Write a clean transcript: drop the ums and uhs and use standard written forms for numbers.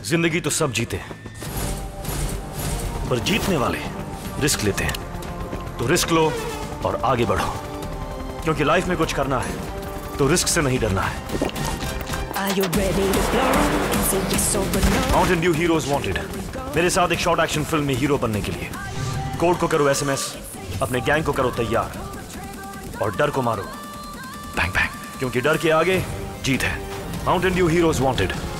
जिंदगी तो सब जीते हैं, पर जीतने वाले रिस्क लेते हैं। तो रिस्क लो और आगे बढ़ो, क्योंकि लाइफ में कुछ करना है तो रिस्क से नहीं डरना है। Mountain Dew heroes wanted. मेरे साथ एक शॉर्ट एक्शन फिल्म में हीरो बनने के लिए कोड को करो SMS, अपने गैंग को करो तैयार और डर को मारो बैंग बैंग, क्योंकि डर के आगे जीत है। Mountain Dew heroes wanted.